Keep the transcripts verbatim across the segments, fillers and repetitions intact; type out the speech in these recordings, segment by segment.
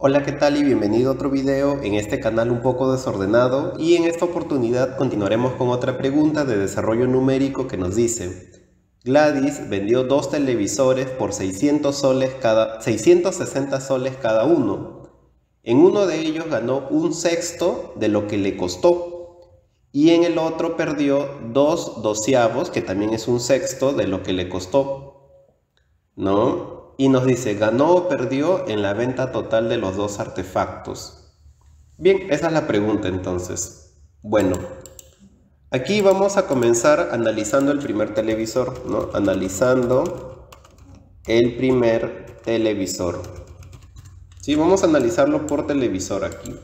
Hola, ¿qué tal? Y bienvenido a otro video en este canal un poco desordenado, y en esta oportunidad continuaremos con otra pregunta de desarrollo numérico que nos dice: Gladys vendió dos televisores por seiscientos soles cada, seiscientos sesenta soles cada uno. En uno de ellos ganó un sexto de lo que le costó y en el otro perdió dos doceavos, que también es un sexto de lo que le costó, ¿no? Y nos dice, ¿ganó o perdió en la venta total de los dos artefactos? Bien, esa es la pregunta entonces. Bueno, aquí vamos a comenzar analizando el primer televisor, ¿no? Analizando el primer televisor. Sí, vamos a analizarlo por televisor aquí.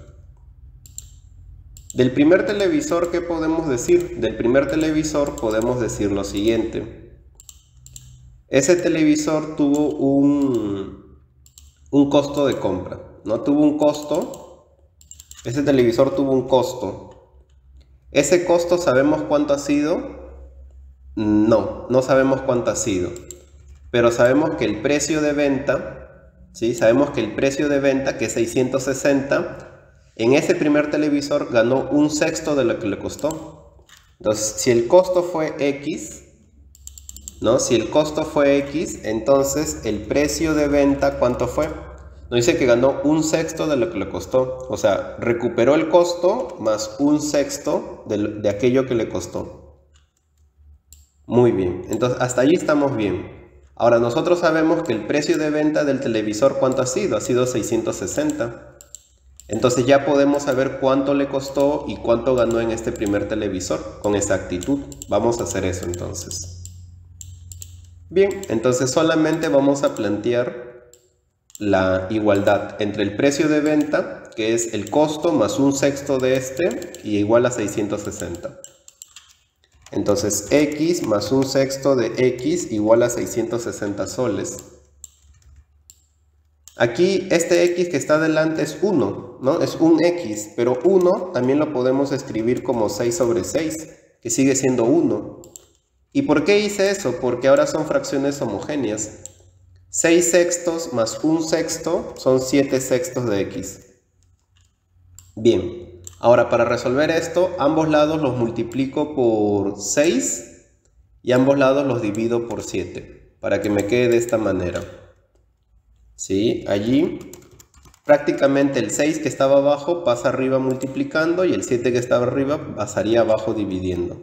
Del primer televisor, ¿qué podemos decir? Del primer televisor podemos decir lo siguiente. Ese televisor tuvo un, un costo de compra, ¿no? Tuvo un costo, ese televisor tuvo un costo. ¿Ese costo sabemos cuánto ha sido? No, no sabemos cuánto ha sido. Pero sabemos que el precio de venta, ¿sí? Sabemos que el precio de venta, que es seiscientos sesenta, en ese primer televisor ganó un sexto de lo que le costó. Entonces, si el costo fue X, ¿no? Si el costo fue X, entonces el precio de venta, ¿cuánto fue? Nos dice que ganó un sexto de lo que le costó. O sea, recuperó el costo más un sexto de, de aquello que le costó. Muy bien, entonces hasta allí estamos bien. Ahora nosotros sabemos que el precio de venta del televisor, ¿cuánto ha sido? Ha sido seiscientos sesenta. Entonces ya podemos saber cuánto le costó y cuánto ganó en este primer televisor con exactitud. Vamos a hacer eso entonces. Bien, entonces solamente vamos a plantear la igualdad entre el precio de venta, que es el costo más un sexto de este, y igual a seiscientos sesenta. Entonces X más un sexto de X igual a seiscientos sesenta soles. Aquí este X que está delante es uno, ¿no? Es un X, pero uno también lo podemos escribir como seis sobre seis, que sigue siendo uno. ¿Y por qué hice eso? Porque ahora son fracciones homogéneas. seis sextos más un sexto son siete sextos de X. Bien, ahora para resolver esto, ambos lados los multiplico por seis y ambos lados los divido por siete, para que me quede de esta manera. ¿Sí? Allí prácticamente el seis que estaba abajo pasa arriba multiplicando y el siete que estaba arriba pasaría abajo dividiendo.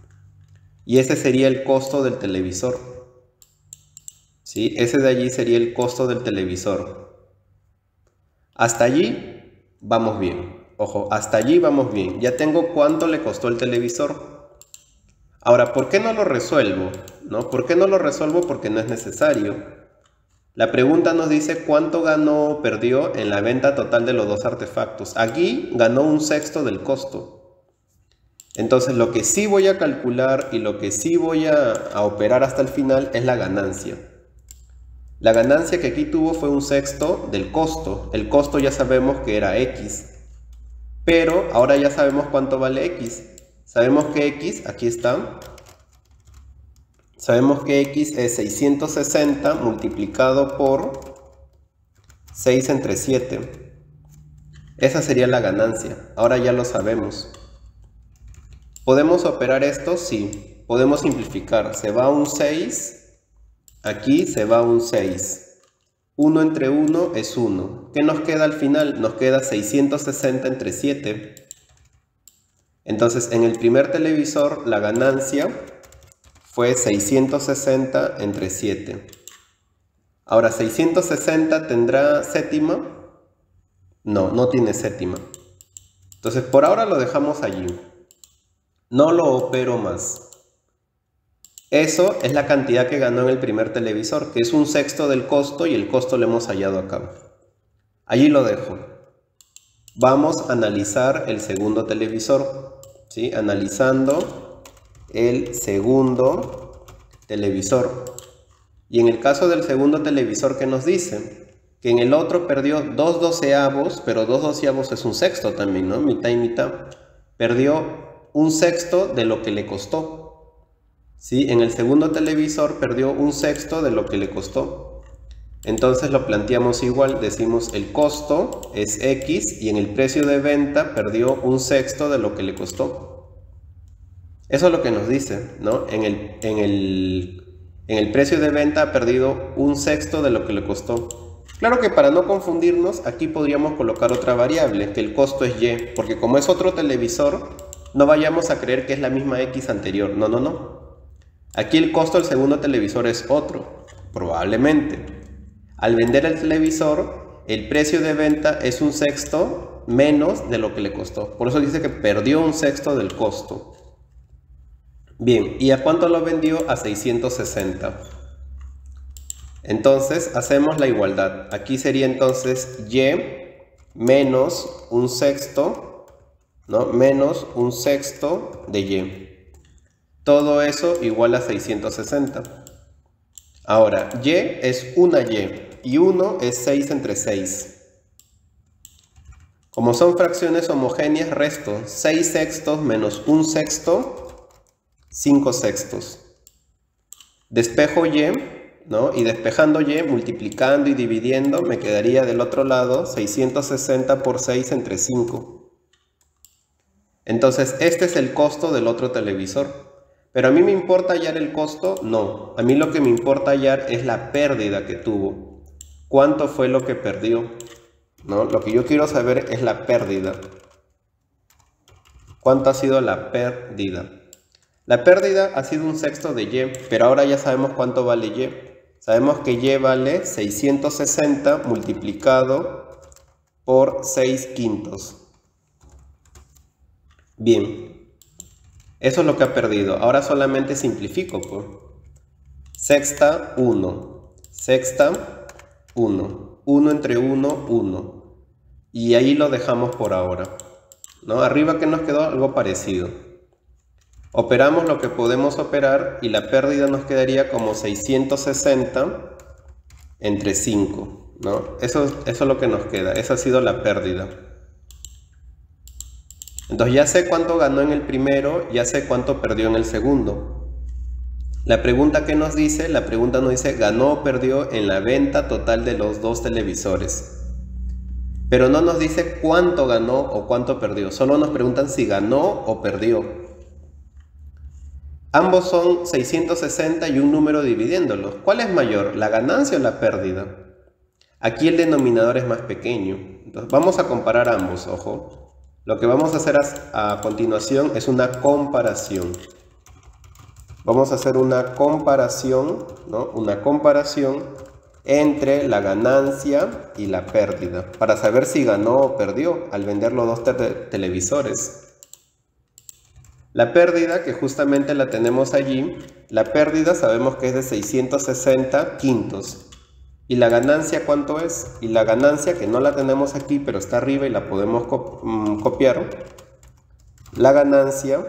Y ese sería el costo del televisor. ¿Sí? Ese de allí sería el costo del televisor. Hasta allí vamos bien. Ojo, hasta allí vamos bien. Ya tengo cuánto le costó el televisor. Ahora, ¿por qué no lo resuelvo? ¿No? ¿Por qué no lo resuelvo? Porque no es necesario. La pregunta nos dice cuánto ganó o perdió en la venta total de los dos artefactos. Aquí ganó un sexto del costo. Entonces lo que sí voy a calcular y lo que sí voy a, a operar hasta el final es la ganancia. La ganancia que aquí tuvo fue un sexto del costo. El costo ya sabemos que era X. Pero ahora ya sabemos cuánto vale X. Sabemos que X, aquí está. Sabemos que X es seiscientos sesenta multiplicado por seis entre siete. Esa sería la ganancia. Ahora ya lo sabemos. ¿Podemos operar esto? Sí. Podemos simplificar. Se va un seis. Aquí se va un seis. uno entre uno es uno. ¿Qué nos queda al final? Nos queda seiscientos sesenta entre siete. Entonces, en el primer televisor, la ganancia fue seiscientos sesenta entre siete. Ahora, ¿seiscientos sesenta tendrá séptima? No, no tiene séptima. Entonces, por ahora lo dejamos allí. No lo opero más. Eso es la cantidad que ganó en el primer televisor, que es un sexto del costo y el costo lo hemos hallado acá. Allí lo dejo. Vamos a analizar el segundo televisor. ¿Sí? Analizando el segundo televisor. Y en el caso del segundo televisor, ¿qué nos dice? Que en el otro perdió dos doceavos, pero dos doceavos es un sexto también, ¿no? Mitad y mitad. Perdió un sexto de lo que le costó. ¿Sí? En el segundo televisor perdió un sexto de lo que le costó. Entonces lo planteamos igual, decimos el costo es X y en el precio de venta perdió un sexto de lo que le costó. Eso es lo que nos dice, ¿no? En el, en el, en el precio de venta ha perdido un sexto de lo que le costó. Claro que para no confundirnos, aquí podríamos colocar otra variable, que el costo es Y, porque como es otro televisor, no vayamos a creer que es la misma X anterior. No, no, no. Aquí el costo del segundo televisor es otro, probablemente. Al vender el televisor, el precio de venta es un sexto menos de lo que le costó. Por eso dice que perdió un sexto del costo. Bien, ¿y a cuánto lo vendió? A seiscientos sesenta. Entonces hacemos la igualdad. Aquí sería entonces Y menos un sexto, ¿no? Menos un sexto de Y. Todo eso igual a seiscientos sesenta. Ahora, Y es una Y y uno es seis entre seis. Como son fracciones homogéneas, resto seis sextos menos un sexto, cinco sextos. Despejo Y, ¿no? Y despejando Y, multiplicando y dividiendo, me quedaría del otro lado seiscientos sesenta por seis entre cinco. Entonces, este es el costo del otro televisor. ¿Pero a mí me importa hallar el costo? No. A mí lo que me importa hallar es la pérdida que tuvo. ¿Cuánto fue lo que perdió? ¿No? Lo que yo quiero saber es la pérdida. ¿Cuánto ha sido la pérdida? La pérdida ha sido un sexto de Y, pero ahora ya sabemos cuánto vale Y. Sabemos que Y vale seiscientos sesenta multiplicado por seis quintos. Bien, eso es lo que ha perdido. Ahora solamente simplifico, pues. Sexta, uno. Sexta, uno. uno entre uno, uno. Y ahí lo dejamos por ahora, ¿no? Arriba que nos quedó algo parecido. Operamos lo que podemos operar y la pérdida nos quedaría como seiscientos sesenta entre cinco, ¿no? Eso, eso es lo que nos queda. Esa ha sido la pérdida. Entonces ya sé cuánto ganó en el primero, ya sé cuánto perdió en el segundo. La pregunta que nos dice, la pregunta nos dice ganó o perdió en la venta total de los dos televisores. Pero no nos dice cuánto ganó o cuánto perdió, solo nos preguntan si ganó o perdió. Ambos son seiscientos sesenta y un número dividiéndolos. ¿Cuál es mayor, la ganancia o la pérdida? Aquí el denominador es más pequeño. Entonces vamos a comparar ambos, ojo. Lo que vamos a hacer a, a continuación es una comparación. Vamos a hacer una comparación, ¿no? Una comparación entre la ganancia y la pérdida, para saber si ganó o perdió al vender los dos te televisores. La pérdida, que justamente la tenemos allí, la pérdida sabemos que es de seiscientos sesenta quintos. ¿Y la ganancia cuánto es? Y la ganancia, que no la tenemos aquí, pero está arriba y la podemos cop mmm, copiar. La ganancia,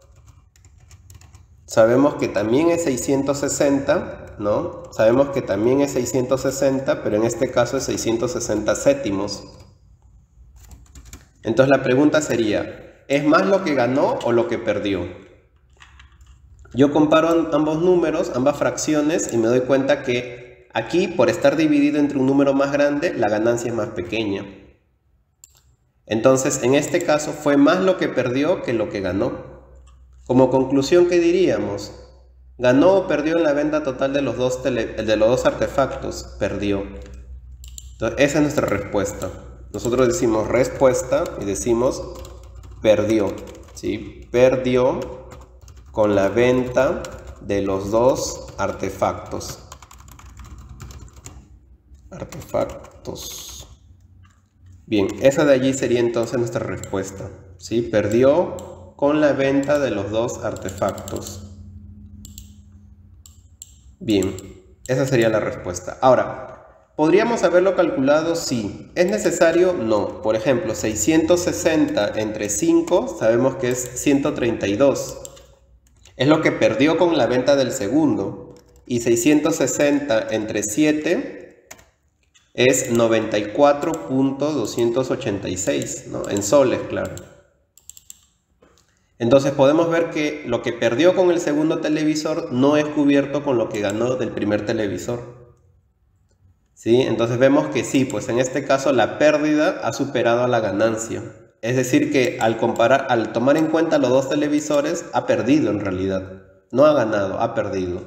sabemos que también es seiscientos sesenta, ¿no? Sabemos que también es seiscientos sesenta, pero en este caso es seiscientos sesenta céntimos. Entonces la pregunta sería, ¿es más lo que ganó o lo que perdió? Yo comparo ambos números, ambas fracciones, y me doy cuenta que aquí, por estar dividido entre un número más grande, la ganancia es más pequeña. Entonces, en este caso, fue más lo que perdió que lo que ganó. Como conclusión, ¿qué diríamos? ¿Ganó o perdió en la venta total de los dos, tele, de los dos artefactos? Perdió. Entonces, esa es nuestra respuesta. Nosotros decimos respuesta y decimos perdió, ¿sí? Perdió con la venta de los dos artefactos. Artefactos. Bien, esa de allí sería entonces nuestra respuesta, ¿sí? Perdió con la venta de los dos artefactos. Bien, esa sería la respuesta. Ahora, ¿podríamos haberlo calculado? Sí. ¿Es necesario? No. Por ejemplo, seiscientos sesenta entre cinco sabemos que es ciento treinta y dos. Es lo que perdió con la venta del segundo. Y seiscientos sesenta entre siete es noventa y cuatro punto doscientos ochenta y seis, ¿no? En soles, claro. Entonces podemos ver que lo que perdió con el segundo televisor no es cubierto con lo que ganó del primer televisor. ¿Sí? Entonces vemos que sí, pues en este caso la pérdida ha superado a la ganancia. Es decir que al comparar, al tomar en cuenta los dos televisores, ha perdido en realidad. No ha ganado, ha perdido.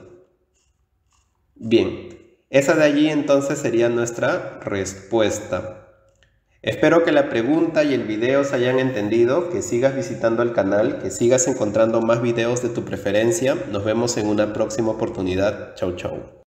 Bien, esa de allí entonces sería nuestra respuesta. Espero que la pregunta y el video se hayan entendido, que sigas visitando el canal, que sigas encontrando más videos de tu preferencia. Nos vemos en una próxima oportunidad. Chau, chau.